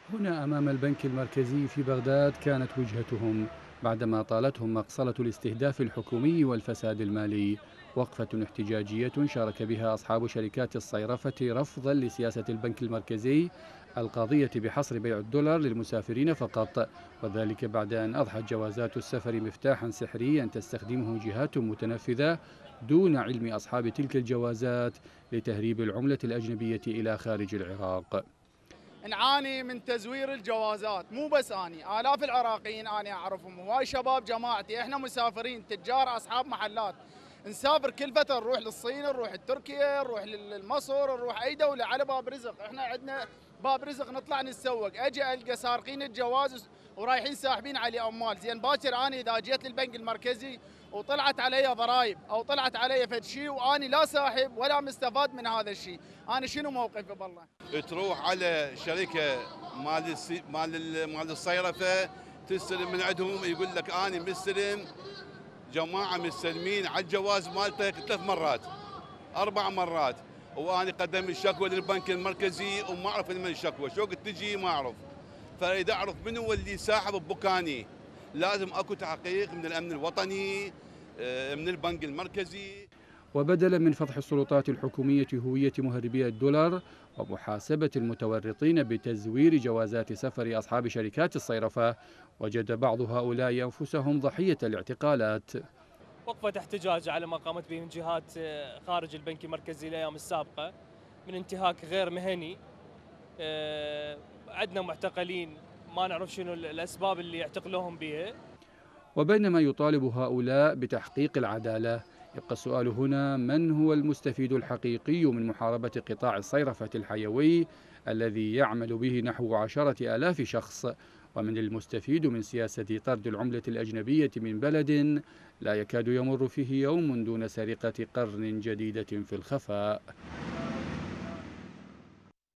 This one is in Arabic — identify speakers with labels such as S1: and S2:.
S1: هنا أمام البنك المركزي في بغداد كانت وجهتهم بعدما طالتهم مقصلة الاستهداف الحكومي والفساد المالي. وقفة احتجاجية شارك بها أصحاب شركات الصيرفة رفضا لسياسة البنك المركزي القاضية بحصر بيع الدولار للمسافرين فقط، وذلك بعد أن أضحت جوازات السفر مفتاحا سحريا تستخدمه جهات متنفذة دون علم أصحاب تلك الجوازات لتهريب العملة الأجنبية إلى خارج العراق.
S2: نعاني من تزوير الجوازات، مو بس اني، الاف العراقيين انا اعرفهم، هواي شباب جماعتي، احنا مسافرين تجار اصحاب محلات، نسافر كل فتره نروح للصين، نروح لتركيا، نروح لمصر، نروح اي دوله على باب رزق، احنا عندنا باب رزق نطلع نتسوق، اجي القى سارقين الجواز ورايحين ساحبين علي اموال، زين باكر انا اذا جيت للبنك المركزي وطلعت علي ضرائب او طلعت علي فد شيء واني لا ساحب ولا مستفاد من هذا الشيء، انا شنو موقفي بالله؟
S3: تروح على شركه مال الصيرفه، تستلم من عندهم، يقول لك انا مستلم، جماعه مستلمين على الجواز مالتك 3 مرات 4 مرات، وانا قدمت الشكوى للبنك المركزي وما اعرف من الشكوى شو قد تجي ما اعرف. فاريد اعرف من هو اللي ساحب ببكاني، لازم اكو تحقيق من الامن الوطني، من البنك المركزي.
S1: وبدلا من فضح السلطات الحكومية هوية مهربي الدولار ومحاسبة المتورطين بتزوير جوازات سفر أصحاب شركات الصيرفة، وجد بعض هؤلاء أنفسهم ضحية الاعتقالات.
S4: وقفة احتجاج على ما قامت به من جهات خارج البنك المركزي الأيام السابقة من انتهاك غير مهني. عندنا معتقلين ما نعرف شنو الأسباب اللي يعتقلوهم بها.
S1: وبينما يطالب هؤلاء بتحقيق العدالة، يبقى السؤال هنا: من هو المستفيد الحقيقي من محاربة قطاع الصيرفة الحيوي الذي يعمل به نحو 10,000 شخص؟ ومن المستفيد من سياسة طرد العملة الأجنبية من بلد لا يكاد يمر فيه يوم دون سرقة قرن جديدة في الخفاء؟